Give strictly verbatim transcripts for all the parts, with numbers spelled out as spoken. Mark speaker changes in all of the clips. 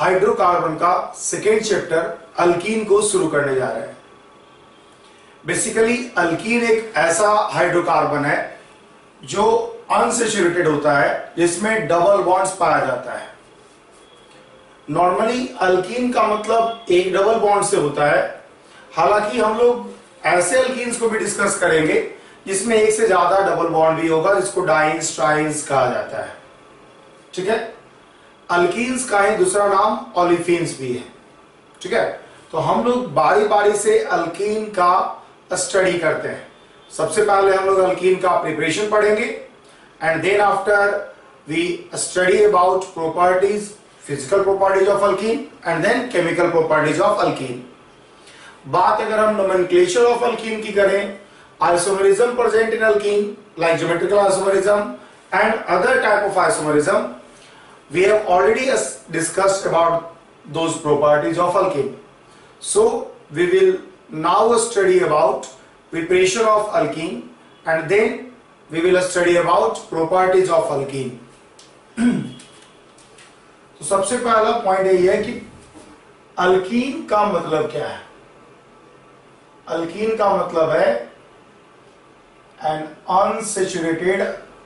Speaker 1: Hydrocarbon का second chapter alkyne को शुरू करने जा रहे हैं। बेसिकली अल्कीन एक ऐसा हाइड्रोकार्बन है जो अनसैचुरेटेड होता है, जिसमें डबल बॉन्ड्स पाया जाता है। नॉर्मली अल्कीन का मतलब एक डबल बॉन्ड से होता है, हालांकि हम लोग ऐसे अल्कीन्स को भी डिस्कस करेंगे जिसमें एक से ज्यादा डबल बॉन्ड भी होगा, जिसको डाइन्स ट्राइन्स कहा जाता है। ठीक है, अल्कीन्स का ही दूसरा नाम ओलिफिन्स भी है। ठीक है, तो हम लोग बारी बारी से अल्कीन का स्टडी करते हैं। सबसे पहले हम लोग अल्कीन का प्रिपरेशन पढ़ेंगे and then after we study about properties, physical properties of alkene and then chemical properties of alkene. बात अगर हम नोमेनक्लेचर ऑफ अल्कीन की करें, isomerism present in alkene like geometrical isomerism and other type of isomerism, we have already discussed about those properties of alkene. So we will now study about preparation of alkene and then we will study about properties of alkene. तो सबसे पहला point यही है कि alkyne का मतलब क्या है। अल्कीन का मतलब है an unsaturated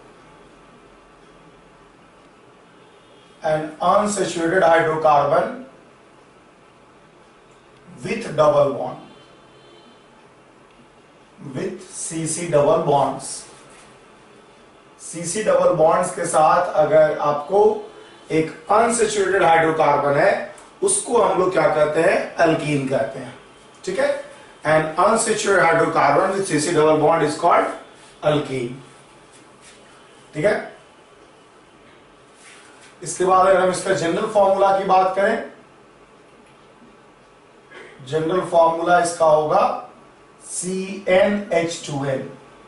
Speaker 1: an unsaturated hydrocarbon with double bond with C C double bonds। C C double bonds के साथ अगर आपको एक अनसैचुरेटेड हाइड्रोकार्बन है, उसको हम लोग क्या कहते हैं, अल्कीन कहते हैं। ठीक है, an unsaturated hydrocarbon with C C double bond is called alkene. ठीक है, इसके बाद अगर हम इसका जनरल फॉर्मूला की बात करें, जनरल फॉर्मूला इसका होगा C n H two n.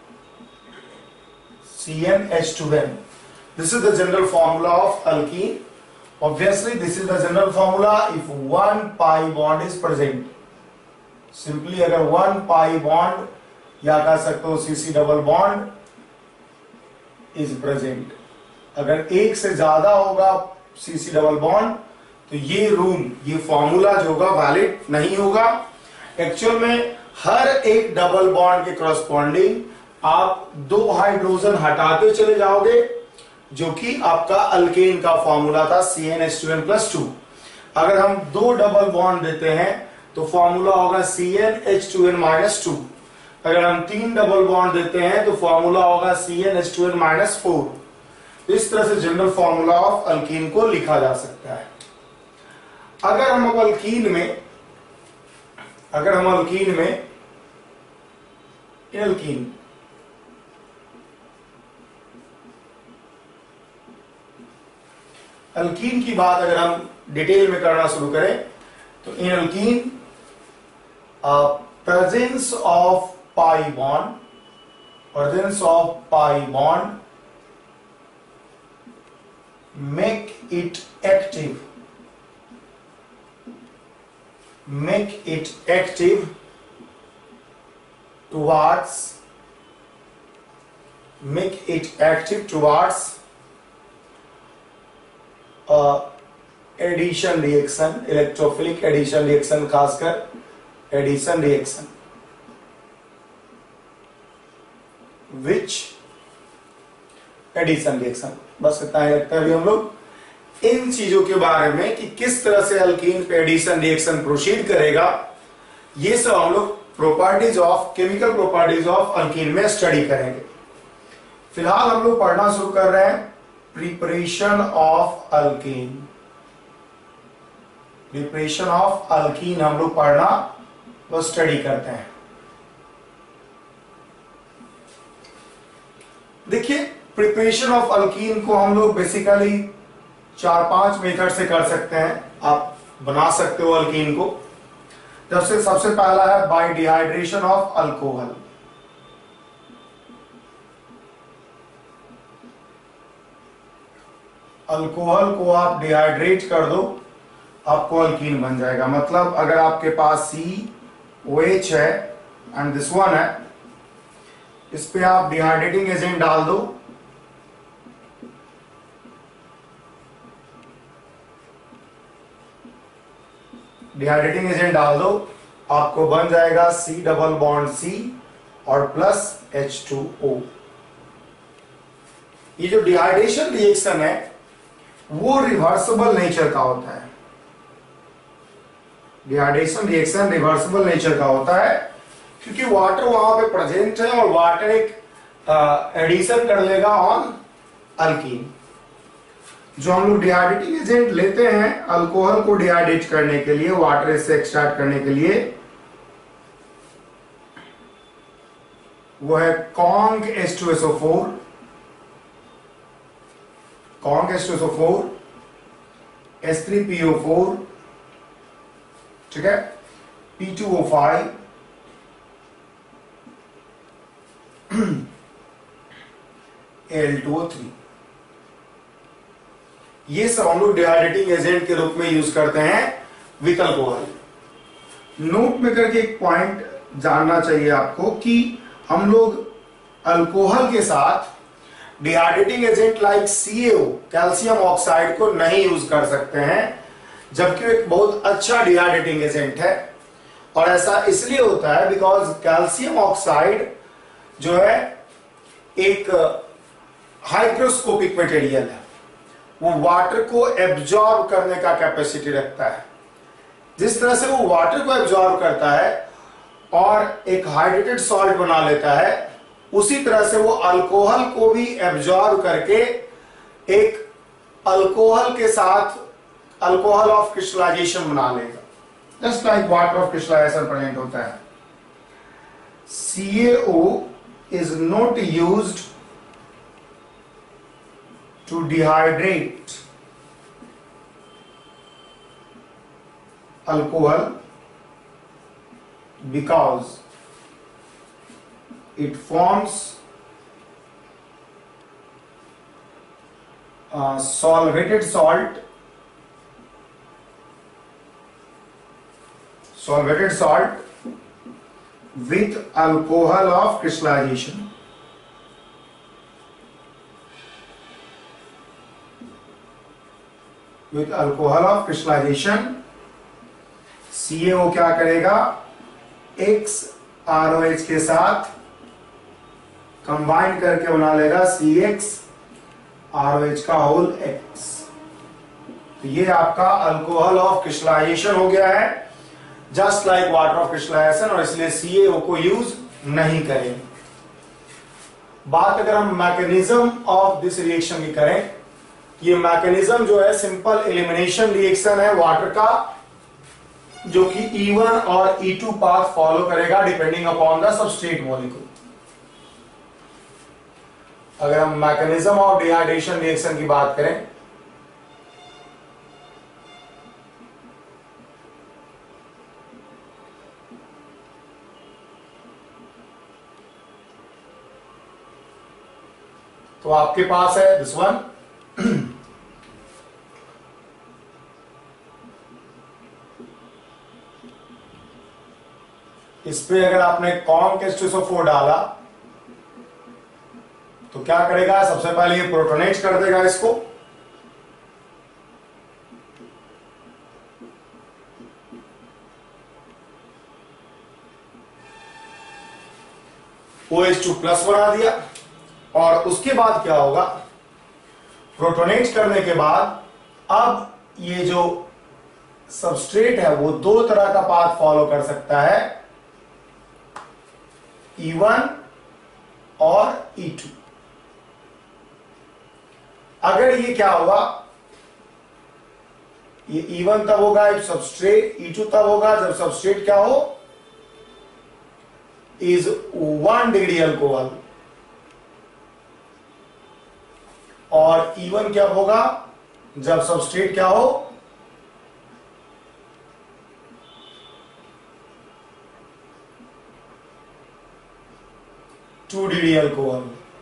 Speaker 1: C n H two n, this is the general formula of alkene. Obviously this is the general formula if one pi bond is present. Simply अगर one pi bond या कह सकते हो C C double bond is present, अगर एक से ज्यादा होगा सीसी डबल बॉन्ड तो ये रूल, ये फॉर्मूला जो होगा वैलिड नहीं होगा। एक्चुअल में हर एक डबल बॉन्ड के करस्पॉन्डिंग आप दो हाइड्रोजन हटाते चले जाओगे, जो कि आपका अल्केन का फॉर्मूला था C n H two n plus two. अगर हम दो डबल बॉन्ड देते हैं तो फॉर्मूला होगा C n H two n minus two. अगर हम तीन डबल बॉन्ड देते हैं तो फॉर्मूला होगा C n H two n minus four. इस तरह से जनरल फॉर्मूला ऑफ अल्कीन को लिखा जा सकता है। अगर हम अब अल्कीन में अगर हम अल्कीन में अल्कीन अल्कीन की बात अगर हम डिटेल में करना शुरू करें तो इन alkene presence of pi bond presence of pi bond make it active make it active towards make it active towards uh, addition reaction, electrophilic addition reaction, खासकर addition reaction which addition reaction. बस इतना ही लगता है अभी हम लोग इन चीजों के बारे में कि किस तरह से अल्कीन पे एडिशन रिएक्शन प्रोसीड करेगा, ये सब हम लोग properties of chemical properties of alkene में स्टडी करेंगे। फिलहाल हम लोग पढ़ना शुरू कर रहे हैं preparation of alkene. Preparation of alkene हम लोग पढ़ना वो स्टडी करते हैं। देखिए, प्रिपरेशन ऑफ अल्कीन को हम लोग बेसिकली चार पांच मेथड से कर सकते हैं। आप बना सकते हो अल्कीन को। जब से सबसे पहला है by dehydration of alcohol. Alcohol को आप डिहाइड्रेट कर दो, आपको अल्कीन बन जाएगा। मतलब अगर आपके पास सी ओ एच है एंड दिस वन है, इस पे आप डिहाइड्रेटिंग एजेंट डाल दो, डिहाइड्रेटिंग एजेंट डाल दो, आपको बन जाएगा सी डबल बॉन्ड सी और प्लस एच टू ओ। ये जो डिहाइड्रेशन रिएक्शन है वो रिवर्सिबल नेचर का होता है। डिहाइड्रेशन रिएक्शन रिवर्सिबल नेचर का होता है क्योंकि वाटर वहां पे प्रेजेंट है और वाटर एक एडिशन कर लेगा ऑन अल्कीन। जो हम लोग डिहाइड्रेटिंग एजेंट लेते हैं अल्कोहल को डिहाइड्रेट करने के लिए, वाटर से एक्सट्रैक्ट करने के लिए, वो है conc H two S O four, conc H two S O four, S three P O four, ठीक है, P two O five, L two O three. ये सब हम लोग डिहाइड्रेटिंग एजेंट के रूप में यूज करते हैं विथ अल्कोहल। नोट में करके एक पॉइंट जानना चाहिए आपको कि हम लोग अल्कोहल के साथ dehydrating agent like C A O, calcium oxide को नहीं यूज कर सकते हैं, जबकि वो एक बहुत अच्छा डिहाइड्रेटिंग एजेंट है। और ऐसा इसलिए होता है बिकॉज कैल्शियम ऑक्साइड जो है एक हाइग्रोस्कोपिक मटेरियल है, वो वाटर को एब्जॉर्ब करने का कैपेसिटी रखता है। जिस तरह से वो वाटर को एब्जॉर्ब करता है और एक हाइड्रेटेड सॉल्ट बना लेता है, उसी तरह से वो अल्कोहल को भी एब्जॉर्ब करके एक अल्कोहल के साथ अल्कोहल ऑफ क्रिस्टलाइजेशन बना लेगा, just like water of crystallization present होता है। C A O is not used to dehydrate alcohol because it forms uh, solvated salt solvated salt with alcohol of crystallization। With alcohol of crystallization C A O क्या करेगा, x R O H के साथ combine करके बना लेगा C X R O H का whole X. तो ये आपका अल्कोहल ऑफ क्रिस्टलाइजेशन हो गया है, just like water of crystallization, और इसलिए सी ए ओ को यूज नहीं करेंगे। बात अगर हम मैकेनिज्म ऑफ दिस रिएक्शन की करें, ये मैकेनिज्म जो है सिंपल एलिमिनेशन रिएक्शन है वाटर का, जो कि ई वन और ई टू पाथ फॉलो करेगा depending upon the substrate molecule. अगर हम मैकेनिज्म ऑफ डिहाइड्रेशन रिएक्शन की बात करें, तो आपके पास है दिस वन, इस पे अगर आपने conc H two S O four डाला तो क्या करेगा, सबसे पहले ये प्रोटोनेट कर देगा इसको, ओ एच टू प्लस बना दिया, और उसके बाद क्या होगा, प्रोटोनेट करने के बाद अब ये जो सबस्ट्रेट है वो दो तरह का पाथ फॉलो कर सकता है, ई वन और ई टू। अगर ये क्या होगा, ये ई वन तब होगा जब सबस्ट्रेट, ई टू तब होगा जब सबस्ट्रेट क्या हो, इज वन डिग्री अल्कोहल, और ई वन क्या होगा जब सबस्ट्रेट क्या हो, टू डिग्री अल्कोहल।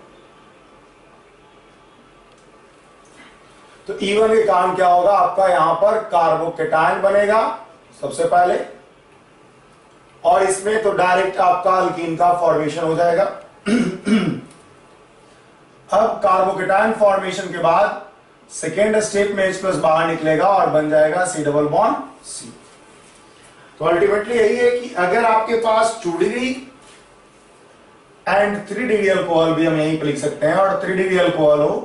Speaker 1: तो ई वन के कारण क्या होगा, आपका यहां पर कार्बोकेटायन बनेगा सबसे पहले, और इसमें तो डायरेक्ट आपका अल्कीन का फॉर्मेशन हो जाएगा। अब कार्बोकेटायन फॉर्मेशन के बाद सेकेंड स्टेप में H प्लस बाहर निकलेगा और बन जाएगा सी डबल बॉन्ड सी। तो अल्टीमेटली यही है कि अगर आपके पास two degree and three degree alcohol भी हम यहीं पर लिख सकते हैं, और थ्री डिग्री अल्कोहल हो,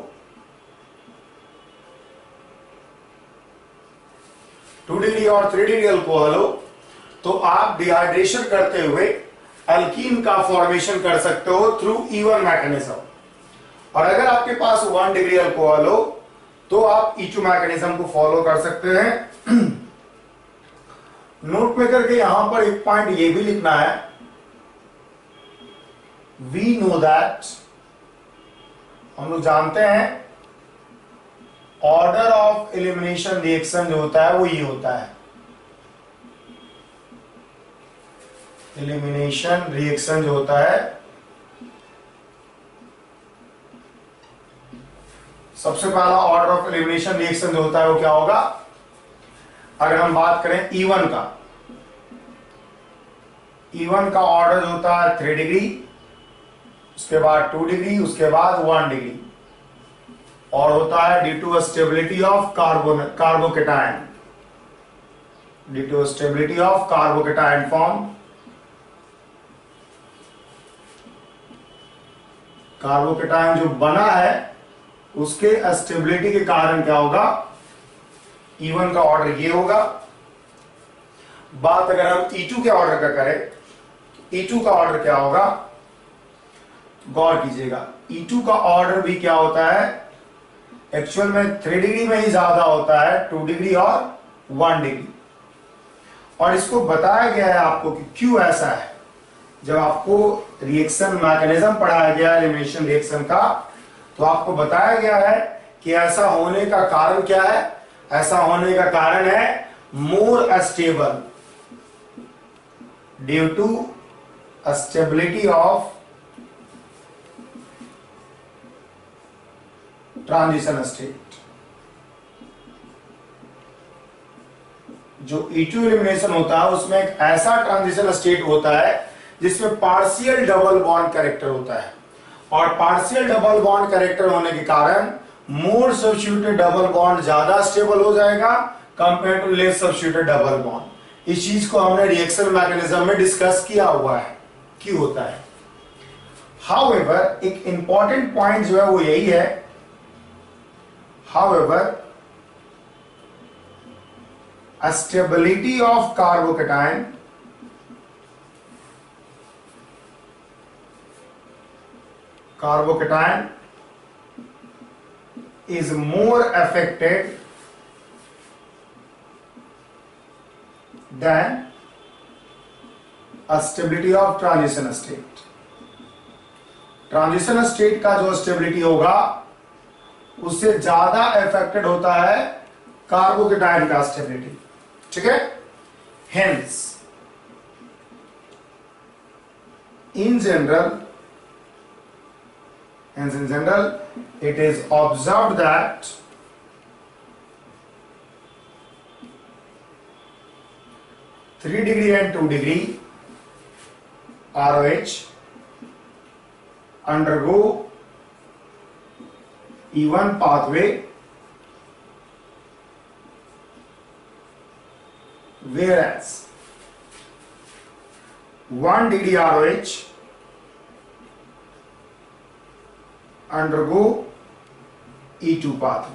Speaker 1: टू डिग्री और थ्री डिग्री अल्कोहल हो, तो आप डिहाइड्रेशन करते हुए अल्कीन का फॉर्मेशन कर सकते हो थ्रू इवन मैकेनिज्म। और अगर आपके पास वन डिग्री अल्कोहल हो तो आप ई टू मैकेनिज्म को फॉलो कर सकते हैं। नोट में करके यहां पर एक पॉइंट ये भी लिखना है, वी नो दैट, हम लोग जानते हैं ऑर्डर ऑफ एलिमिनेशन रिएक्शन जो होता है वो ये होता है, एलिमिनेशन रिएक्शन जो होता है सबसे पहला ऑर्डर ऑफ एलिमिनेशन रिएक्शन जो होता है वो क्या होगा, अगर हम बात करें ई वन का, ई वन का ऑर्डर जो होता है थ्री डिग्री, उसके बाद टू डिग्री, उसके बाद वन डिग्री, और होता है due to stability of carbon carbocation, due to stability of carbocation form, carbocation जो बना है उसके स्टेबिलिटी के कारण क्या होगा, ई वन का ऑर्डर ये होगा। बात अगर हम ई टू के ऑर्डर का करें, ई टू का ऑर्डर क्या होगा, गौर कीजिएगा, ई टू का ऑर्डर भी क्या होता है, एक्चुअल में थ्री डिग्री में ही ज्यादा होता है टू डिग्री और वन डिग्री। और इसको बताया गया है आपको कि क्यों ऐसा है। जब आपको रिएक्शन मैकेनिज्म पढ़ाया गया एलिमिनेशन रिएक्शन का, तो आपको बताया गया है कि ऐसा होने का कारण क्या है, ऐसा होने का कारण है more stable, due to stability of transition state. जो ई टू एलिमिनेशन होता है उसमें एक ऐसा ट्रांजिशन स्टेट होता है जिसमें पार्शियल डबल बॉन्ड कैरेक्टर होता है, और पार्शियल डबल बॉन्ड कैरेक्टर होने के कारण मोर सब्स्टिट्यूटेड डबल बॉन्ड ज्यादा स्टेबल हो जाएगा compare to less substituted double bond. इस चीज को हमने रिएक्शन मैकेनिज्म में डिस्कस किया हुआ है क्यों होता है। हाउएवर एक इंपॉर्टेंट पॉइंट जो है वो यही है, however stability of carbocation carbocation is more affected than a stability of transition state। Transition state का जो स्टेबिलिटी होगा उससे ज्यादा अफेक्टेड होता है कार्बोकेटायन का स्टेबिलिटी, ठीक है। Hence in general Hence, in general, it is observed that three degree and two degree R O H undergo E one pathway, whereas one degree R O H undergo E two pathway.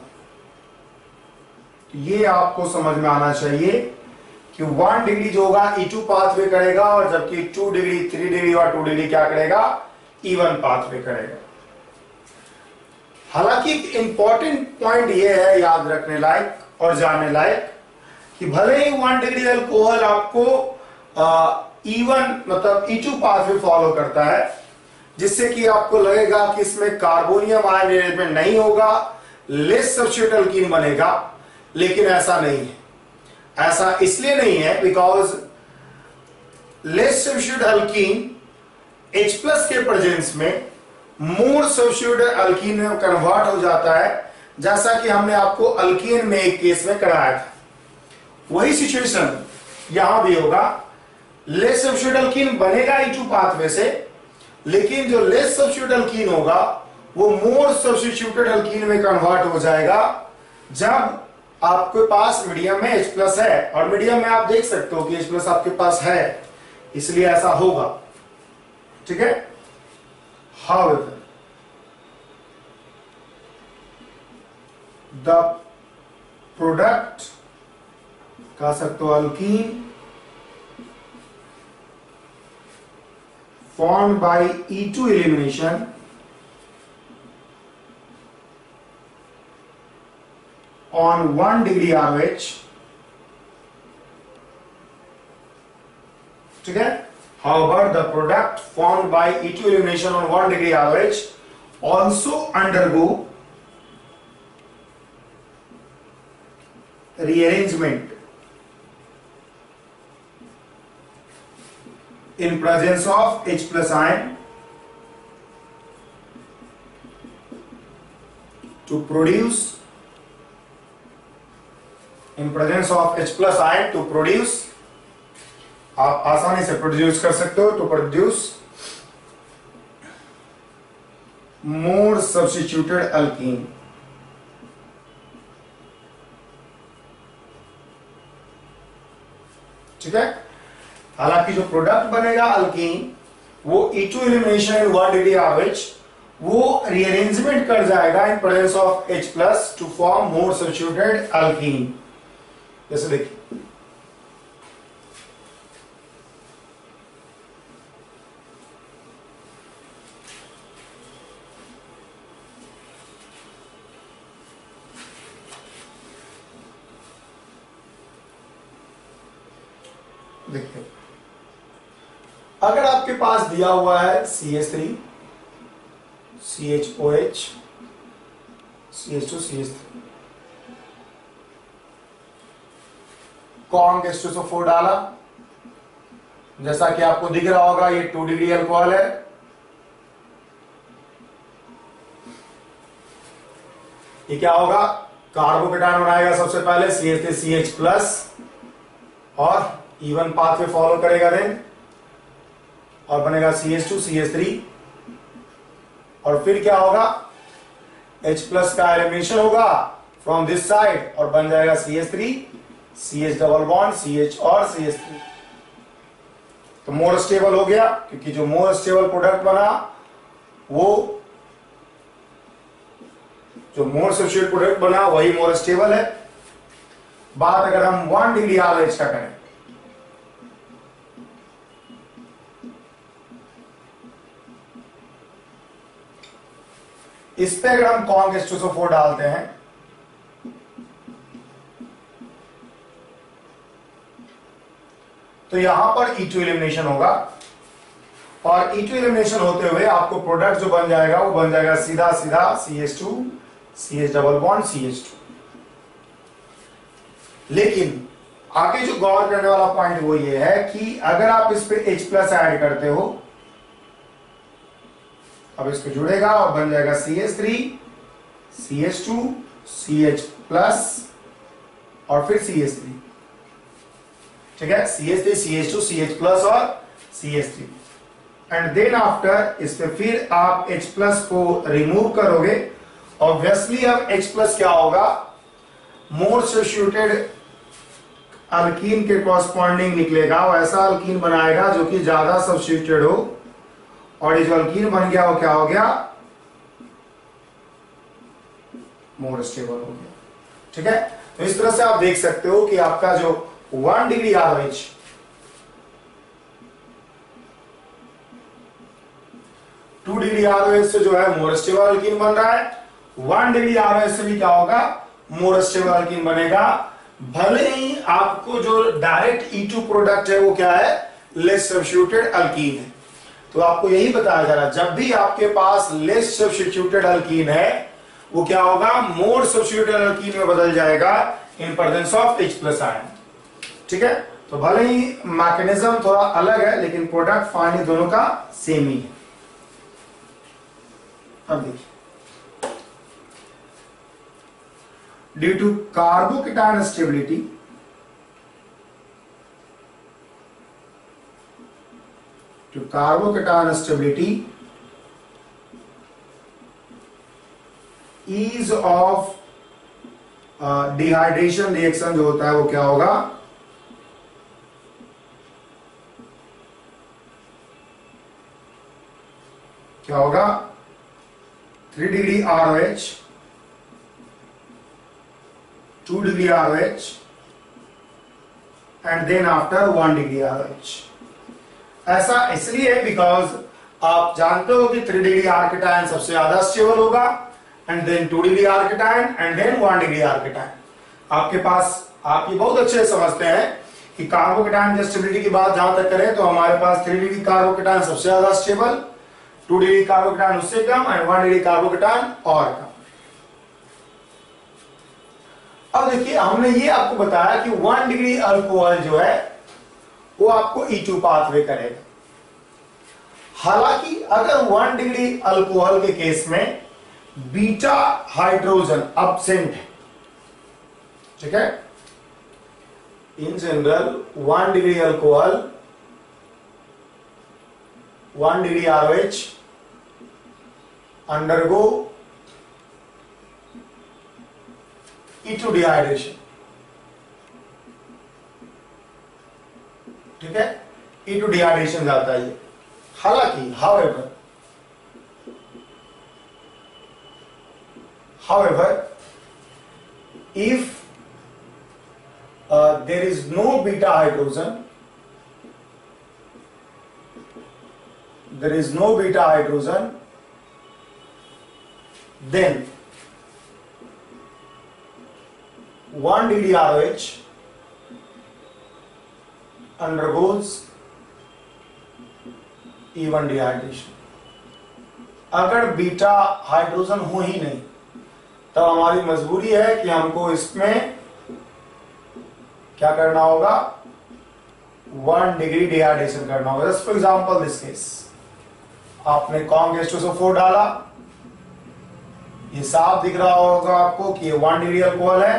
Speaker 1: ये आपको समझ में आना चाहिए कि one degree जो होगा ई two pathway करेगा, और जबकि टू डिग्री, थ्री डिग्री और टू डिग्री क्या करेगा, ई वन पाथवे करेगा। हालांकि एक इंपॉर्टेंट पॉइंट ये है याद रखने लायक और जानने लायक कि भले ही वन डिग्री अल्कोहल आपको ई वन मतलब ई टू पाथवे फॉलो करता है, जिससे कि आपको लगेगा कि इसमें कार्बोनियम आयन अरेंजमेंट नहीं होगा, लेस सब्स्टिट्यूट अल्कीन बनेगा, लेकिन ऐसा नहीं है। ऐसा इसलिए नहीं है because less substitute alkene H plus के प्रेजेंस में मोर सब्स्टिट्यूट अल्कीन में कन्वर्ट हो जाता है, जैसा कि हमने आपको अल्कीन में एक केस में कराया था। वही सिचुएशन यहां भी होगा, लेस सब्स्टिट्यूट अल्कीन बनेगा ई टू पाथवे से, लेकिन जो लेस सब्स्टिट्यूट अल्कीन होगा वो मोर सब्स्टिट्यूटेड अल्कीन में कन्वर्ट हो जाएगा जब आपके पास मीडियम में H प्लस है और मीडियम में आप देख सकते हो कि H प्लस आपके पास है, इसलिए ऐसा होगा। ठीक है। However, the product कह सकते हो alkene formed by E two elimination on one degree R H, ठीक है। However, the product formed by E two elimination on one degree R H also undergo rearrangement in presence of H plus ion to produce in presence of H plus ion to produce, आप आसानी से produce कर सकते हो, to produce more substituted alkene. ठीक है। हालांकि जो प्रोडक्ट बनेगा अल्कीन वो E two elimination in one degree R H वो रीअरेंजमेंट कर जाएगा in presence of H plus to form more substituted alkene. जैसे देखिए देखिए अगर आपके पास दिया हुआ है C H three, C H O H, C H two, C H three, conc H two O four डाला, जैसा कि आपको दिख रहा होगा ये टू डिग्री अल्कोहल है। ये क्या होगा, कार्बोकेटायन बनाएगा सबसे पहले C H three C H plus और इवन पाथवे फॉलो करेगा देन और बनेगा C H two C H three और फिर क्या होगा H प्लस का एलिमिनेशन होगा फ्रॉम दिस साइड और बन जाएगा C H three C H double bond C H और C H थ्री। तो मोर स्टेबल हो गया क्योंकि जो मोर स्टेबल प्रोडक्ट बना वो जो मोर सब्स्टिट्यूट प्रोडक्ट बना वही मोर स्टेबल है। बात अगर हम वन डिग्री R H का करें इस पे अगर हम conc H two O four डालते हैं तो यहां पर E टू एलिमिनेशन होगा और E टू एलिमिनेशन होते हुए आपको प्रोडक्ट जो बन जाएगा वो बन जाएगा सीधा सीधा C H two C H double bond C H two. लेकिन आगे जो गौर करने वाला पॉइंट वो ये है कि अगर आप इस पे H प्लस ऐड करते हो अब इसको जुड़ेगा और बन जाएगा C H three C H two C H plus और फिर C H थ्री। ठीक है, C H three C H two C H plus और C H three and then after इस पे फिर आप H प्लस को रिमूव करोगे। ऑब्वियसली अब H प्लस क्या होगा, मोर सब्स्टिट्यूटेड अल्कीन के कॉरस्पॉन्डिंग निकलेगा, वो ऐसा अल्कीन बनाएगा जो कि ज्यादा सब्स्टिट्यूटेड हो और ये जो अल्कीन बन गया वो क्या हो गया, मोर स्टेबल हो गया। ठीक है, तो इस तरह से आप देख सकते हो कि आपका जो one degree R H two degree R H से जो है मोर स्टेबल अल्कीन बन रहा है, वन डिग्री आर एच से भी क्या होगा, मोर स्टेबल अल्कीन बनेगा। भले ही आपको जो डायरेक्ट ई टू प्रोडक्ट है वो क्या है, लेस सब्स्टिट्यूटेड अल्कीन है। तो आपको यही बताया जा रहा है जब भी आपके पास लेस सब्स्टिट्यूटेड अल्कीन है वो क्या होगा, मोर सब्स्टिट्यूटेड अल्कीन में बदल जाएगा in presence of H plus ion. ठीक है, तो भले ही मैकेनिज्म थोड़ा अलग है लेकिन प्रोडक्ट फाइनली दोनों का सेम ही है। अब देखिए, due to carbocation stability to carbocation stability, ease of dehydration reaction जो होता है वो क्या होगा, क्या होगा three degree R O H, two degree R O H and then after one degree R O H. ऐसा इसलिए है बिकॉज आप जानते हो कि थ्री डिग्री आर केटायन सबसे ज्यादा स्टेबल होगा and then two degree R cation and then one degree R cation. आपके पास आप ये बहुत अच्छे से समझते हैं कि कार्बोकेटायन की स्टेबिलिटी की बात जहां तक करें तो हमारे पास थ्री डिग्री कार्बोकेटायन सबसे ज्यादा स्टेबल, टू डिग्री कार्बोकेटायन उससे कम एंड वन डिग्री कार्बोकेटायन और कम। अब देखिए हमने ये आपको बताया कि वन डिग्री अल्कोहल जो है वो आपको ई टू पाथवे करेगा। हालांकि अगर वन डिग्री अल्कोहल के केस में बीटा हाइड्रोजन अब्सेंट है, ठीक है, in general one degree alcohol, one degree R O H undergo E two dehydration, ठीक है, ई टू डिहाइड्रेशन जाता है ये। हालांकि however however if there is no beta hydrogen, there is no beta hydrogen, then one degree R O H undergoes E one dehydration। अगर beta hydrogen हो ही नहीं तब हमारी मजबूरी है कि हमको इसमें क्या करना होगा, वन डिग्री डिहाइड्रेशन करना होगा। Just for example this case, आपने कॉम गैस टू सो फोर डाला, ये साफ दिख रहा होगा आपको कि ये वन डिग्री अल्कोहल है,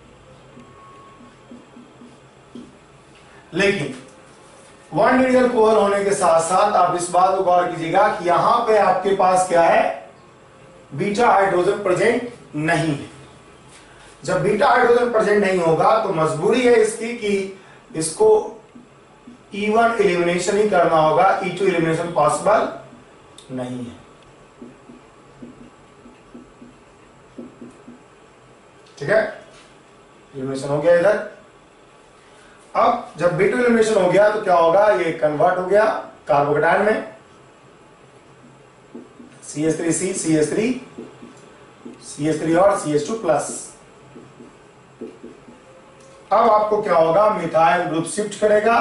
Speaker 1: लेकिन वन डिग्री अल्कोहल होने के साथ साथ आप इस बात को गौर कीजिएगा कि यहां पे आपके पास क्या है, बीटा हाइड्रोजन प्रेजेंट नहीं है। जब बीटा हाइड्रोजन प्रेजेंट नहीं होगा तो मजबूरी है इसकी कि इसको ई वन एलिमिनेशन ही करना होगा, ई टू एलिमिनेशन पॉसिबल नहीं है, ठीक है। एलिमिनेशन हो गया इधर। अब जब बीटा एलिमिनेशन हो गया तो क्या होगा, ये कन्वर्ट हो गया कार्बोकेटायन में, C H three C, C H three, C H three और सी एच टू प्लस। अब आपको क्या होगा, मिथाइल ग्रुप शिफ्ट करेगा,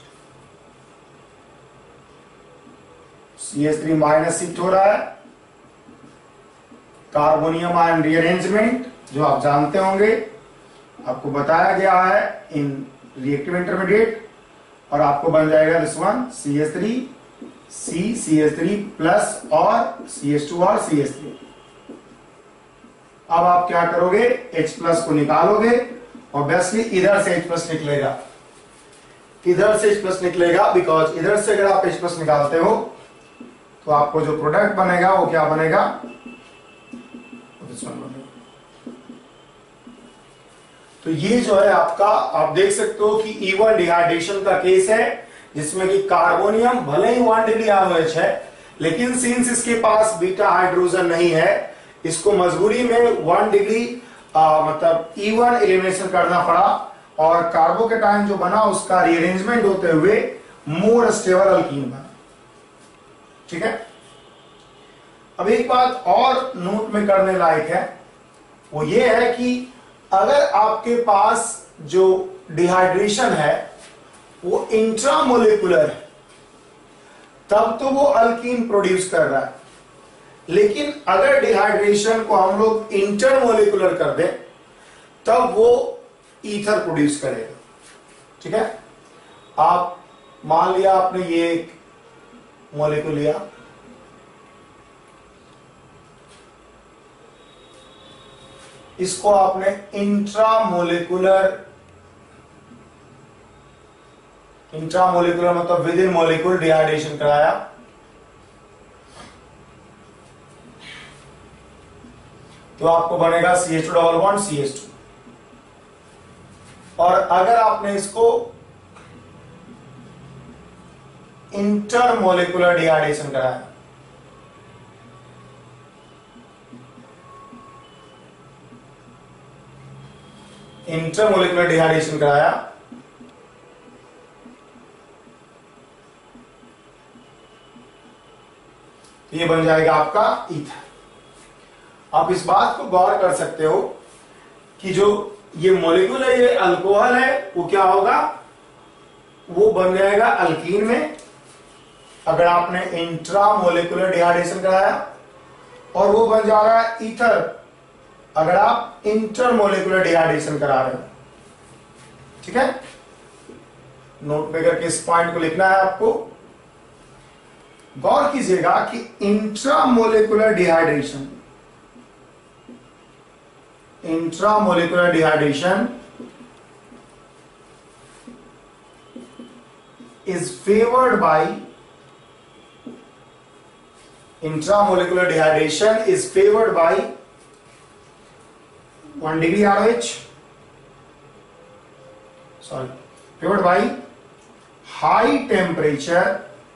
Speaker 1: C H three minus shift हो रहा है, कार्बोनियम आयन रीअरेंजमेंट जो आप जानते होंगे, आपको बताया गया है इन रिएक्टिव इंटरमीडिएट, और आपको बन जाएगा this one C H three C, C H three plus और सी एच टू और सी एच थ्री। अब आप क्या करोगे, H प्लस को निकालोगे, ऑब्वियसली इधर से H प्लस निकलेगा, इधर से H प्लस निकलेगा, बिकॉज इधर से अगर आप H प्लस निकालते हो तो आपको जो प्रोडक्ट बनेगा वो क्या बनेगा, तो ये जो है आपका, आप देख सकते हो कि ई वन डिहाइड्रेशन का केस है जिसमें कि कार्बोनियम भले ही one degree R O H है, लेकिन सिंस इसके पास बीटा हाइड्रोजन नहीं है, इसको मजबूरी में वन डिग्री मतलब ई वन एलिमिनेशन करना पड़ा, और कार्बोकेटायन जो बना उसका रीअरेंजमेंट होते हुए मोर स्टेबल अल्कीन बना, ठीक है। अब एक बात और नोट में करने लायक है, वो ये है कि अगर आपके पास जो डिहाइड्रेशन है वो इंट्रामोलिकुलर है तब तो वो अल्कीन प्रोड्यूस कर रहा है, लेकिन अगर डिहाइड्रेशन को हम लोग इंटरमोलिकुलर कर दें तब वो ईथर प्रोड्यूस करेगा, ठीक है। आप मान लिया आपने ये एक मॉलिक्यूल लिया, इसको आपने इंट्रामोलिकुलर, इंट्रामोलिकुलर मतलब विद इन मॉलिक्यूल डिहाइड्रेशन कराया, तो आपको बनेगा C H two double bond C H two. और अगर आपने इसको इंटरमोलिकुलर डिहाइड्रेशन कराया, इंटरमोलिकुलर डिहाइड्रेशन कराया तो ये बन जाएगा आपका ईथर। आप इस बात को गौर कर सकते हो कि जो ये मॉलिक्यूल है, ये अल्कोहल है, वो क्या होगा, वो बन जाएगा अल्कीन में अगर आपने इंट्रामोलिकुलर डिहाइड्रेशन कराया, और वो बन जाएगा ईथर अगर आप इंटरमोलिकुलर डिहाइड्रेशन करा रहे हो। ठीक है, नोट में करके इस पॉइंट को लिखना है आपको। गौर कीजिएगा कि intramolecular dehydration, intramolecular dehydration is favoured by, intramolecular dehydration is favoured by one degree R H, sorry favoured by high temperature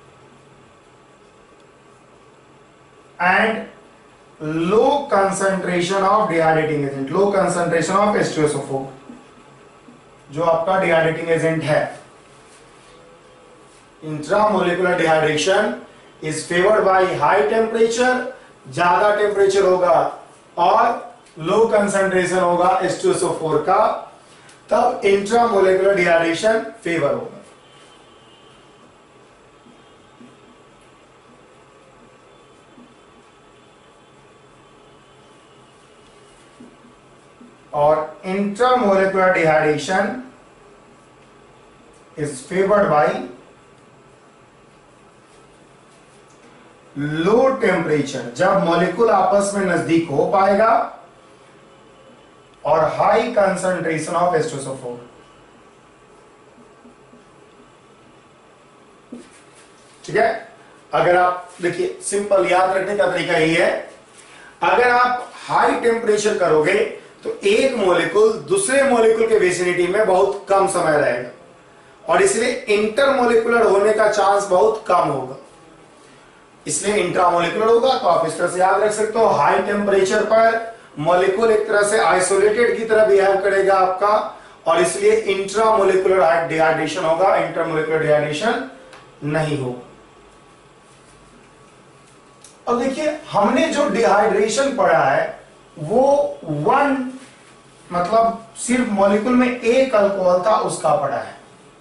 Speaker 1: and low concentration of dehydrating agent, low concentration of H two S O four, जो आपका dehydrating agent है। Intramolecular dehydration is favoured by high temperature, ज्यादा temperature होगा और low concentration होगा H two S O four का, तब intramolecular dehydration favour होगा। और intramolecular dehydration is favoured by low temperature, जब मॉलिक्यूल आपस में नजदीक हो पाएगा, और high concentration of H two S O four. ठीक है, अगर आप देखिए, सिंपल याद रखने का तरीका यही है, अगर आप हाई टेम्परेचर करोगे तो एक मॉलिक्यूल दूसरे मॉलिक्यूल के विसिनिटी में बहुत कम समय रहेगा, और इसलिए इंटरमोलिकुलर होने का चांस बहुत कम होगा, इसलिए इंट्रामोलिकुलर होगा। तो आप इस तरह से याद रख सकते हो, हाई टेम्परेचर पर मॉलिक्यूल एक तरह से आइसोलेटेड की तरह बिहेव करेगा आपका, और इसलिए इंट्रामोलिकुलर डिहाइड्रेशन होगा, इंटरमोलिकुलर डिहाइड्रेशन नहीं होगा। और देखिए, हमने जो डिहाइड्रेशन पढ़ा है वो वन, मतलब सिर्फ मॉलिक्यूल में एक अल्कोहल था उसका पढ़ा है।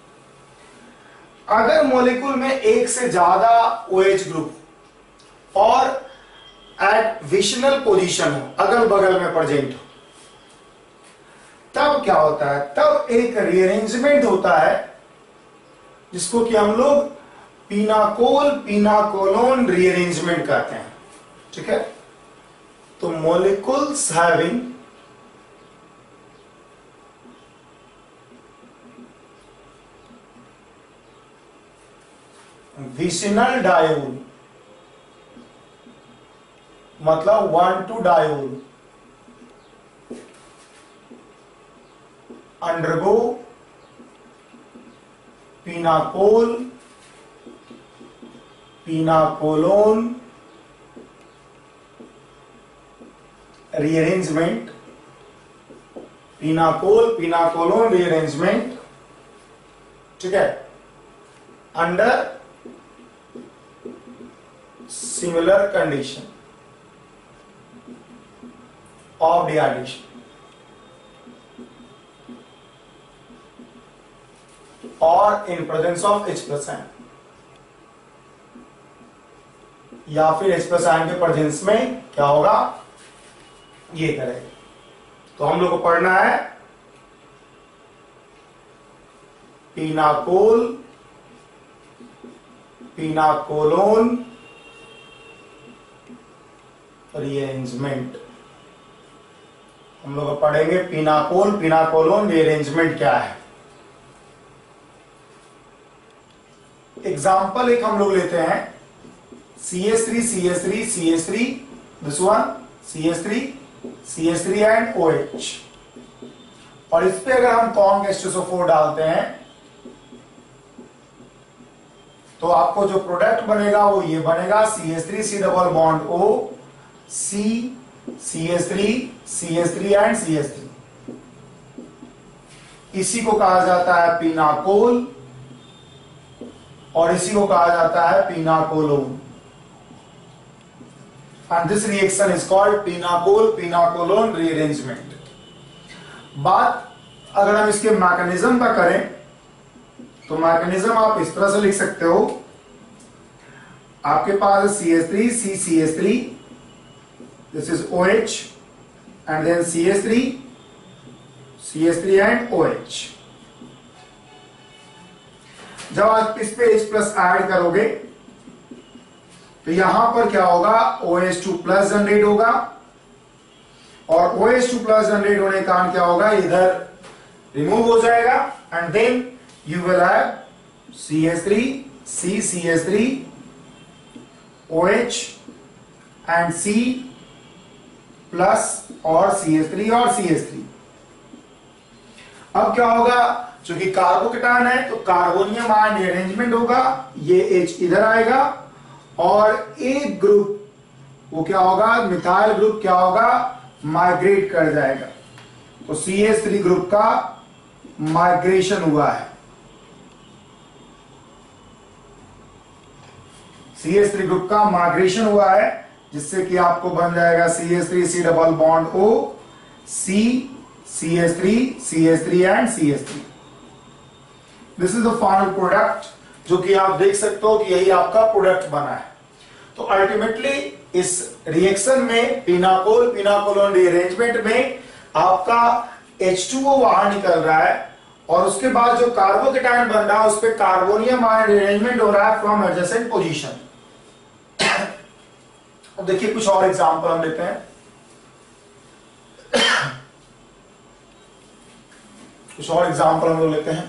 Speaker 1: अगर मॉलिक्यूल में एक से ज्यादा OH ग्रुप और एट विशनल पोजीशन हो, अगल बगल में प्रेजेंट हो, तब क्या होता है, तब एक रीअरेंजमेंट होता है जिसको कि हम लोग पिनाकोल पिनाकोलोन रीअरेंजमेंट कहते हैं। ठीक है, तो molecules having vicinal diol, मतलब one two diol, undergo pinacol pinacolone rearrangement, pinacol pinacolone rearrangement. ठीक है, under similar condition of dehydration, और in presence of H plus ion, या फिर H प्लस आयन के प्रेजेंस में क्या होगा, ये करेगा। तो हम लोग को पढ़ना है पिनाकोल पिनाकोलोन रीअरेंजमेंट। हम लोग पढ़ेंगे पिनाकोल पिनाकोलोन रीअरेंजमेंट क्या है। एग्जाम्पल एक हम लोग लेते हैं, C S three C S three C S three, this one C S three C S three and OH, और इस पे अगर हम conc H two S O four डालते हैं तो आपको जो प्रोडक्ट बनेगा वो ये बनेगा, C H three C double bond O, C, C H three, C H three and C H three. इसी को कहा जाता है पिनाकोल और इसी को कहा जाता है pinacolone. And this reaction is called pinacol pinacolone rearrangement. बात अगर हम इसके मैकेनिज्म का करें तो मैकेनिज्म आप इस तरह से लिख सकते हो, आपके पास C H three, C C H three, this is O H and then C H three, C H three and O H. जब आप इस पे H प्लस ऐड करोगे तो यहां पर क्या होगा, O H two plus generate होगा और O H two plus generate होने के कारण क्या होगा, इधर रिमूव हो जाएगा and then you will have C H three, C C H three, O H and C plus और C H three और C H three। अब क्या होगा, चूंकि कार्बोकेटायन है तो कार्बोनियम आयन रीअरेंजमेंट होगा, ये H इधर आएगा और एक ग्रुप वो क्या होगा, मिथाइल ग्रुप क्या होगा, माइग्रेट कर जाएगा। तो C H three ग्रुप का माइग्रेशन हुआ है, सी एच थ्री ग्रुप का माइग्रेशन हुआ है, जिससे कि आपको बन जाएगा C H three C double bond O, C, C H three, C H three and C H three. This is the final product, जो कि आप देख सकते हो कि यही आपका प्रोडक्ट बना है। तो अल्टीमेटली इस रिएक्शन में पिनाकोल पिनाकोलोन रीअरेंजमेंट में आपका एच टू ओ बाहर निकल रहा है और उसके बाद जो कार्बोकेटायन बन रहा है उस पर कार्बोनियम आयन रीअरेंजमेंट हो रहा है फ्रॉम एडजेसेंट पोजीशन। अब देखिए कुछ और एग्जांपल हम लेते हैं, कुछ और एग्जांपल हम लोग लेते हैं।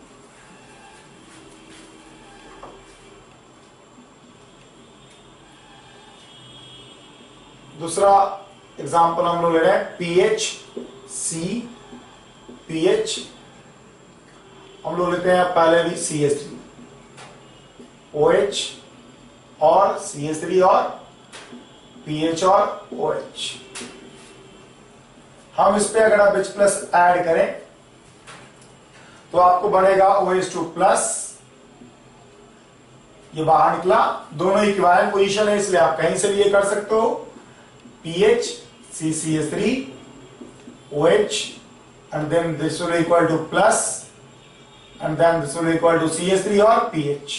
Speaker 1: दूसरा एग्जांपल हम लोग ले रहे हैं पीएच सी, पीएच हम लोग लेते हैं पहले भी C H three, O H और सी एच थ्री और पीएच और ओ एच। हम इस पे अगर आप H प्लस ऐड करें तो आपको बनेगा ओ एच टू प्लस, ये बाहर निकला, दोनों इक्विवेलेंट पोजीशन है इसलिए आप कहीं से भी ये कर सकते हो, PH C C H three O H and then this will equal to plus and then this will equal to C H three और पीएच।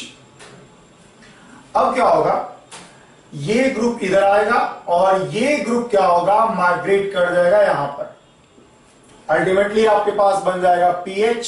Speaker 1: अब क्या होगा, ये ग्रुप इधर आएगा और ये ग्रुप क्या होगा, माइग्रेट कर जाएगा यहां पर। अल्टीमेटली आपके पास बन जाएगा पीएच,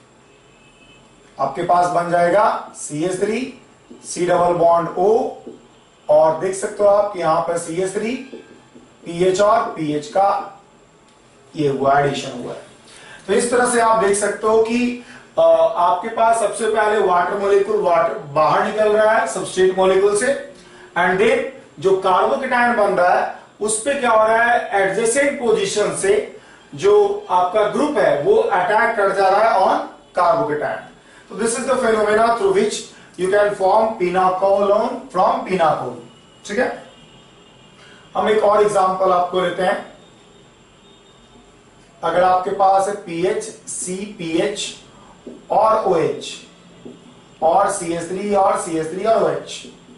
Speaker 1: आपके पास बन जाएगा C H three C double bond O और देख सकते हो आप कि यहां पर सी एच थ्री पीएच और पीएच का ये हुआ एडिशन हुआ है। तो इस तरह से आप देख सकते हो कि आ, आपके पास सबसे पहले वाटर मॉलिक्यूल वाटर बाहर निकल रहा है सबस्ट्रेट मॉलिक्यूल से एंड देन जो कार्बोकेटायन बन रहा है उस पे क्या हो रहा है, एडजेसेंट पोजीशन से जो आपका ग्रुप है वो अटैक कर जा रहा है ऑन कार्बोकेटायन। तो this is the phenomena through which you can form pinacolone from pinacol. ठीक है, हम एक और एग्जांपल आपको लेते हैं। अगर आपके पास है पीएच सी पीएच और OH और सी एच थ्री और सी एच थ्री और OH,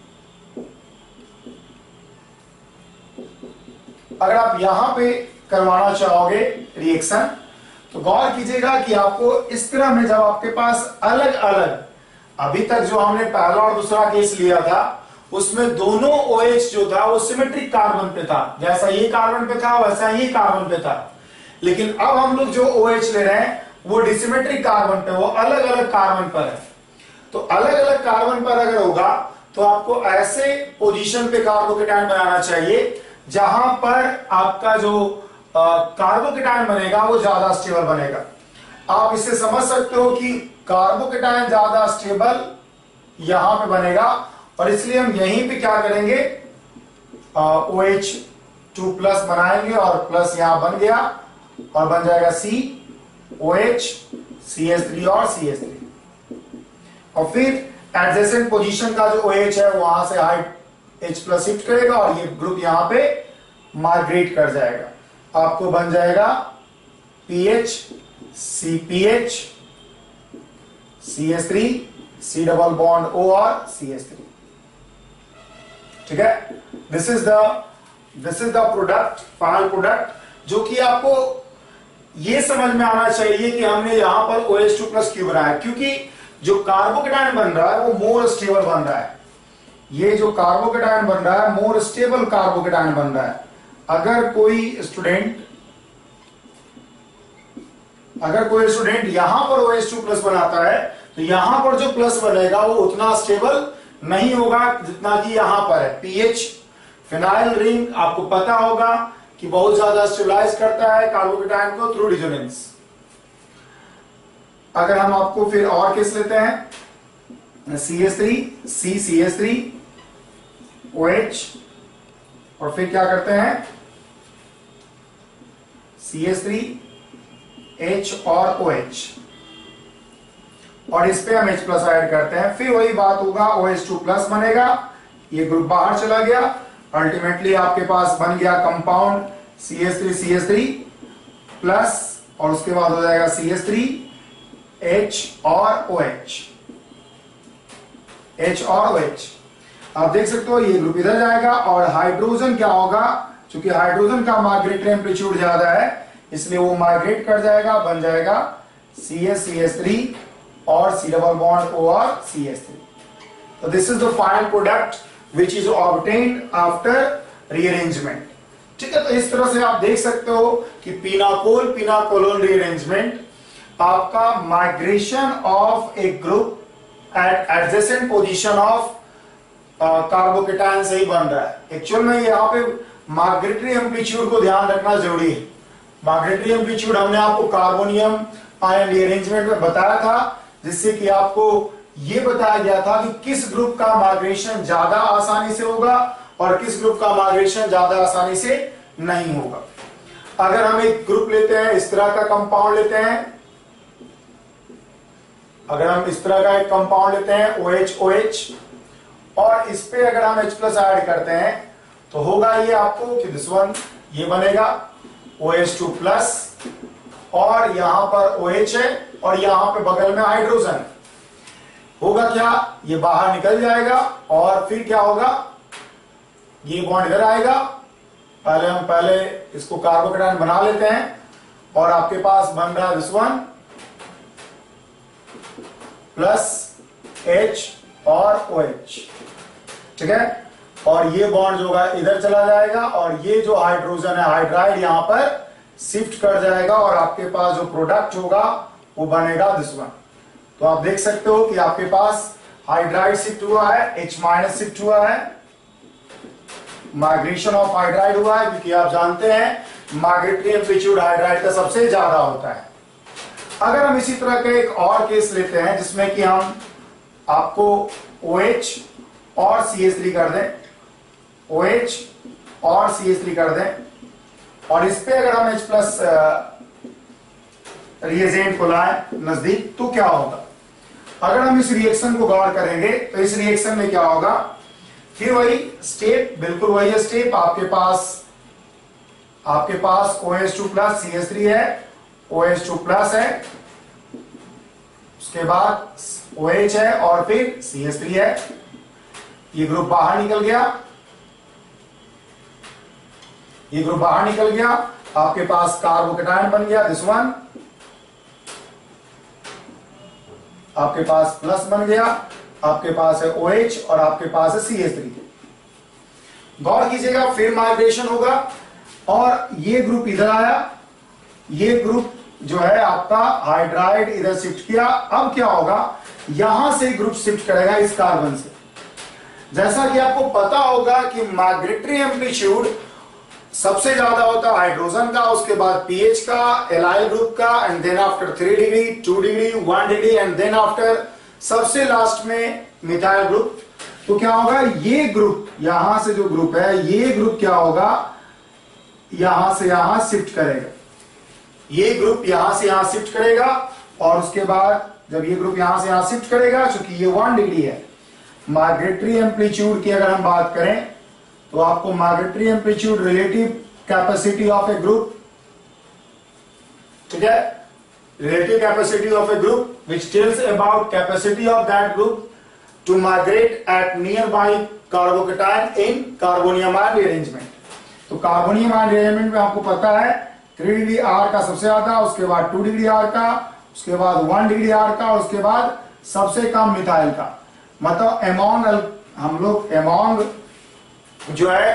Speaker 1: अगर आप यहां पे करवाना चाहोगे रिएक्शन तो गौर कीजिएगा कि आपको इस तरह में जब आपके पास अलग अलग, अभी तक जो हमने पहला और दूसरा केस लिया था उसमें दोनों OH जो था वो सिमेट्रिक कार्बन पे था, जैसा ये कार्बन पे था वैसा ये कार्बन पे था। लेकिन अब हम लोग जो OH ले रहे हैं वो डिसिमेट्रिक कार्बन पे, वो अलग अलग कार्बन पर है। तो अलग अलग कार्बन पर अगर होगा तो आपको ऐसे पोजीशन पे कार्बोकेटायन बनाना चाहिए जहां पर आपका जो कार्बोकेटायन बनेगा वो ज्यादा स्टेबल बनेगा। आप इससे समझ सकते हो कि कार्बोकेटायन ज्यादा स्टेबल यहां पे बनेगा और इसलिए हम यहीं पे क्या करेंगे, ओ एच टू प्लस बनाएंगे और प्लस यहां बन गया और बन जाएगा C OH, C H three और सी एच थ्री। और फिर एडजेसेंट पोजीशन का जो OH है वहां से हाइट H प्लस शिफ्ट करेगा और ये ग्रुप यहां पे माइग्रेट कर जाएगा। आपको बन जाएगा PH, C P H, C H three, C double bond O और सी एच थ्री। ठीक है, this is the this is the product, final product, जो कि आपको ये समझ में आना चाहिए कि हमने यहां पर O H टू प्लस क्यों बनाया, क्योंकि जो कार्बोकेटायन बन रहा है वो मोर स्टेबल बन रहा है। ये जो कार्बोकेटायन बन रहा है मोर स्टेबल कार्बोकेटायन बन रहा है। अगर कोई स्टूडेंट अगर कोई स्टूडेंट यहां पर O H टू प्लस बनाता है तो यहां पर जो प्लस बनेगा वो उतना स्टेबल नहीं होगा जितना कि यहां पर है। पीएच फिनाइल रिंग आपको पता होगा कि बहुत ज्यादा स्टेबलाइज करता है कार्बोकेटायन को थ्रू रिजोनेंस। अगर हम आपको फिर और केस लेते हैं, C H three, C C H three, OH और फिर क्या करते हैं सी एच थ्री, H और OH और इस पे हम H प्लस ऐड करते हैं, फिर वही बात होगा O H टू प्लस बनेगा, ये ग्रुप बाहर चला गया, अल्टीमेटली आपके पास बन गया compound C H three C H three plus और उसके बाद हो जाएगा सी एच थ्री, H और OH, H और OH। आप देख सकते हो ये ग्रुप इधर जाएगा और हाइड्रोजन क्या होगा, क्योंकि हाइड्रोजन का माइग्रेटरी एम्पलीट्यूड ज्यादा है इसलिए वो माइग्रेट कर जाएगा, बन जाएगा C H C H three और C डबल बॉन्ड O और सी एच थ्री। तो this is the final product which is obtained after rearrangement. ठीक है, तो इस तरह से आप देख सकते हो कि पिनाकोल पिनाकोलोन रीअरेंजमेंट आपका migration of a group at adjacent position of carbocation से ही बन रहा है। एक्चुअल में यहाँ पे माइग्रेटरी एम्पलीट्यूड को ध्यान रखना जरूरी है। माइग्रेटरी एम्पलीट्यूड हमने आपको कार्बोनियम आयन रीअरेंजमेंट में बताया था, जिससे कि आपको यह बताया गया था कि किस ग्रुप का माइग्रेशन ज्यादा आसानी से होगा और किस ग्रुप का माइग्रेशन ज्यादा आसानी से नहीं होगा। अगर हम एक ग्रुप लेते हैं, इस तरह का कंपाउंड लेते हैं, अगर हम इस तरह का एक कंपाउंड लेते हैं OH OH और इस पे अगर हम H प्लस ऐड करते हैं तो होगा ये आपको कि दिस वन ये बनेगा O H टू प्लस और यहां पर OH है और यहां पे बगल में हाइड्रोजन होगा। क्या ये बाहर निकल जाएगा और फिर क्या होगा, ये बॉन्ड इधर आएगा। पहले हम पहले इसको कार्बोकेटायन बना लेते हैं और आपके पास बन रहा है दिस वन प्लस H और OH। ठीक है, और ये बॉन्ड जो होगा इधर चला जाएगा और ये जो हाइड्रोजन है हाइड्राइड यहां पर शिफ्ट कर जाएगा और आपके पास जो प्रोडक्ट होगा वो बनेगा दिस वन। तो आप देख सकते हो कि आपके पास हाइड्राइड शिफ्ट हुआ है, H माइनस शिफ्ट हुआ है, माइग्रेशन ऑफ हाइड्राइड हुआ है, क्योंकि आप जानते हैं माइग्रेटरी एम्पलीट्यूड हाइड्राइड का सबसे ज्यादा होता है। अगर हम इसी तरह का एक और केस लेते हैं जिसमें कि हम आपको OH और सी एच थ्री कर दें, OH और सी एच थ्री कर दें और इस पे अगर हम H प्लस रिएजेंट को लाएं नजदीक तो क्या होगा। अगर हम इस रिएक्शन को गौर करेंगे तो इस रिएक्शन में क्या होगा, फिर वही स्टेप, बिल्कुल वही स्टेप, आपके पास आपके पास OH two plus C H three है, OH टू प्लस है, उसके बाद OH है और फिर सी एच थ्री है। ये ग्रुप बाहर निकल गया, ये ग्रुप बाहर निकल गया, आपके पास कार्बोकेटायन बन गया दिस वन, आपके पास प्लस बन गया, आपके पास है OH और आपके पास है सी एच थ्री। गौर कीजिएगा, फिर माइग्रेशन होगा और ये ग्रुप इधर आया, ये ग्रुप जो है आपका हाइड्राइड इधर शिफ्ट किया। अब क्या होगा, यहां से ग्रुप शिफ्ट करेगा इस कार्बन से। जैसा कि आपको पता होगा कि माइग्रेटरी एम्पलीट्यूड सबसे ज्यादा होता है हाइड्रोजन का, उसके बाद पीएच का, एलाइल ग्रुप का, and then after three degree, two degree, one degree and then after सबसे लास्ट में मिथाइल ग्रुप। तो क्या होगा, ये ग्रुप यहां से जो ग्रुप है ये ग्रुप क्या होगा, यहां से यहां शिफ्ट करेगा, ये ग्रुप यहां से यहां शिफ्ट करेगा और उसके बाद जब ये ग्रुप यहां से यहां शिफ्ट करेगा, चूंकि ये वन डिग्री है, माइग्रेटरी एम्पलीट्यूड की अगर हम बात करें तो आपको migratory amplitude relative capacity of a group, ठीक है, relative capacity of a group which tells about capacity of that group to migrate at nearby carbocation in carbonium ion arrangement. तो कार्बोनियम आयन अरेंजमेंट में आपको पता है three degree are का सबसे ज्यादा, उसके बाद टू डिग्री आर का, उसके बाद वन डिग्री आर का, उसके बाद सबसे कम मिथाइल का। मतलब एमोंग हम लोग एमोंग जो है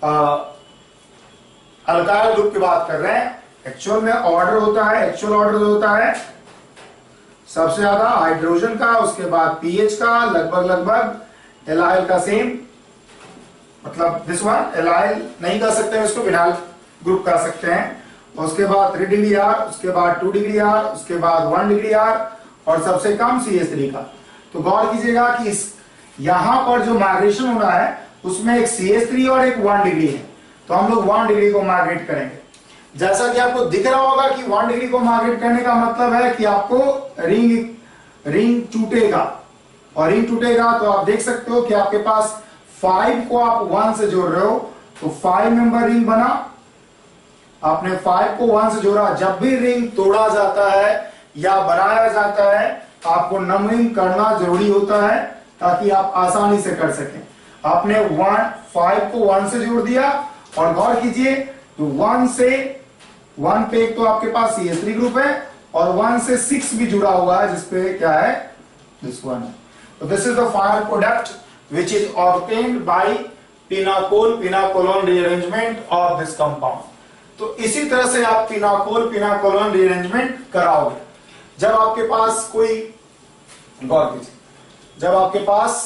Speaker 1: अल्काइल ग्रुप की बात कर रहे हैं। एक्चुअल में ऑर्डर होता है, एक्चुअल ऑर्डर होता है सबसे ज्यादा हाइड्रोजन का, उसके बाद पीएच का, लगभग लगभग एलाइल का सेम, मतलब दिस वन एलाइल नहीं कर सकते हैं, इसको विनाइल ग्रुप कर सकते हैं। उसके बाद थ्री डिग्री आर, उसके बाद टू डिग्री आर, उसके बाद वन डिग्री आर और सबसे कम सी एस थ्री का। तो गौर कीजिएगा कि इस यहां पर जो माइग्रेशन हो रहा है उसमें एक सी एस थ्री और एक वन डिग्री है, तो हम लोग वन डिग्री को माइग्रेट करेंगे। जैसा कि आपको दिख रहा होगा कि वन डिग्री को माइग्रेट करने का मतलब है कि आपको रिंग रिंग टूटेगा, और रिंग टूटेगा तो आप देख सकते हो कि आपके पास फाइव को आप वन से जोड़ रहे हो, तो फाइव मेंबर रिंग बना, आपने फाइव को वन से जोड़ा। जब भी रिंग तोड़ा जाता है या बनाया जाता है आपको नंबरिंग करना जरूरी होता है ताकि आप आसानी से कर सकें। आपने वन फाइव को वन से जोड़ दिया और गौर कीजिए तो वन से वन पे एक तो आपके पास सी एस थ्री ग्रुप है और वन से सिक्स भी जुड़ा हुआ है जिसपे क्या है दिस वन। तो this is the final product which is obtained by pinacol pinacolon rearrangement of this compound। तो इसी तरह से आप पिनाकोल पिनाकोलन रीअरेंजमेंट कराओगे। जब आपके पास कोई गौर कीजिए, जब आपके पास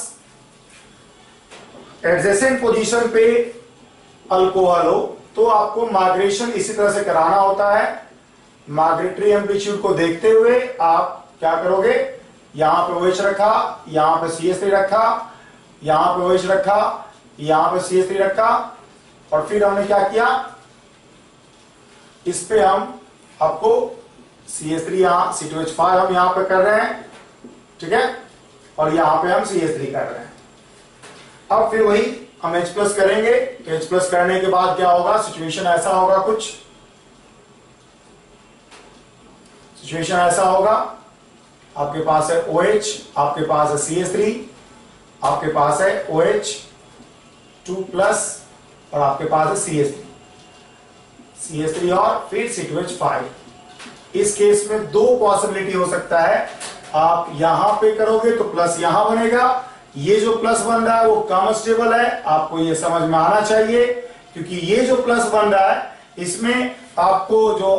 Speaker 1: एडजेसेंट पोजीशन पे अल्कोहल हो तो आपको माइग्रेशन इसी तरह से कराना होता है। माइग्रेटरी एम्पलीट्यूड को देखते हुए आप क्या करोगे, यहां पे ओएच रखा, यहां पे सी एस थ्री रखा, यहां पे ओएच रखा, यहां पे सी एस थ्री रखा, और फिर हमने क्या किया, इस पे हम आपको सी एस थ्री यहां सी टू एच फाइव हम यहां पे कर रहे हैं, ठीक है, और यहां पे हम सी एस थ्री कर रहे हैं। अब फिर वही हम H प्लस करेंगे। H प्लस करने के बाद क्या होगा, सिचुएशन ऐसा होगा, कुछ सिचुएशन ऐसा होगा, आपके पास है OH, आपके पास है सी एस थ्री, आपके पास है OH टू प्लस और आपके पास है C S three, C S three और फिर सी टू एच फाइव। इस केस में दो पॉसिबिलिटी हो सकता है, आप यहां पे करोगे तो प्लस यहां बनेगा, ये जो प्लस बन रहा है वो कम स्टेबल है, आपको ये समझ में आना चाहिए, क्योंकि ये जो प्लस बन रहा है इसमें आपको जो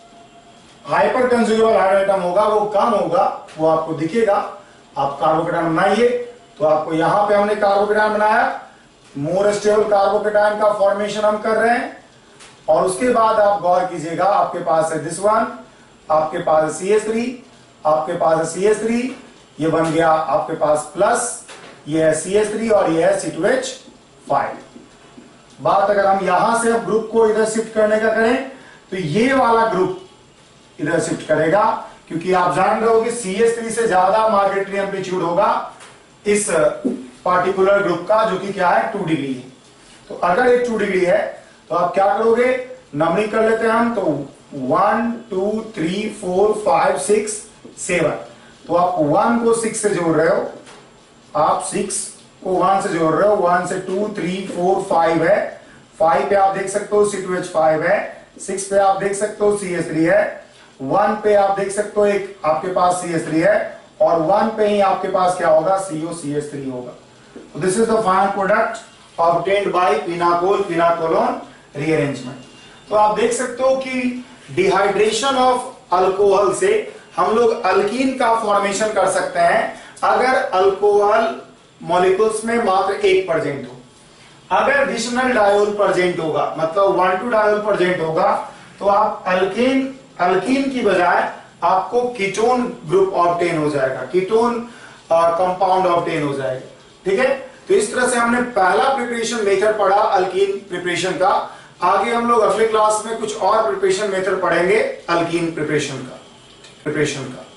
Speaker 1: हाइपर कंज्यूमेबल हाइड्रोजन होगा वो कम होगा, वो आपको दिखेगा। आप कार्बोकेटाइन बनाइए तो आपको यहां पे हमने कार्बोकेटाइन बनाया, मोर स्टेबल कार्बोकेटाइन का फॉर्मेशन हम कर रहे हैं, और उसके बाद आप गौर कीजिएगा आपके पास है दिस वन, आपके पास है सी एस थ्री, आपके पास है सी एस थ्री, ये बन गया आपके पास प्लस, ये है सी एस थ्री और ये है सी टू एच फाइव। बात अगर हम यहां से अब ग्रुप को इधर शिफ्ट करने का करें तो ये वाला ग्रुप इधर शिफ्ट करेगा, क्योंकि आप जान रहे हो कि सी एस थ्री से ज्यादा माइग्रेटरी एम्पलीट्यूड होगा इस पार्टिकुलर ग्रुप का, जो कि क्या है टू डिग्री है। तो अगर एक टू डिग्री है तो आप क्या करोगे, नंबरिंग कर लेते हैं हम, तो one two three four five six seven, तो आप वन को सिक्स से जोड़ रहे हो, आप सिक्स को वन से जोड़ रहे हो, वन से टू थ्री फोर फाइव है, फाइव पे आप देख सकते हो सी टू एच फाइव है, सिक्स पे आप देख सकते हो सी एस थ्री है, वन पे आप देख सकते हो एक आपके पास सी एस थ्री है, और वन पे ही आपके पास क्या होगा, सी ओ सी एस थ्री होगा। तो this is the final product obtained by pinacol pinacolone rearrangement. तो आप देख सकते हो कि डिहाइड्रेशन ऑफ अल्कोहल से हम लोग अल्कीन का फॉर्मेशन कर सकते हैं अगर अल्कोहल मॉलिक्यूल्स में मात्र एक प्रेजेंट हो। अगर एडिशनल डायोल प्रेजेंट होगा, मतलब वन टू डायोल प्रेजेंट होगा, तो आप अल्कीन अल्कीन की बजाय आपको कीटोन ग्रुप ऑब्टेन हो जाएगा, कीटोन कंपाउंड ऑब्टेन हो जाएगा, ठीक है। तो इस तरह से हमने पहला प्रिपरेशन मेथड पढ़ा अल्कीन प्रिपरेशन का। आगे हम लोग अगले क्लास में कुछ और प्रिपरेशन मेथड पढ़ेंगे अल्कीन प्रिपरेशन का प्रिपरेशन का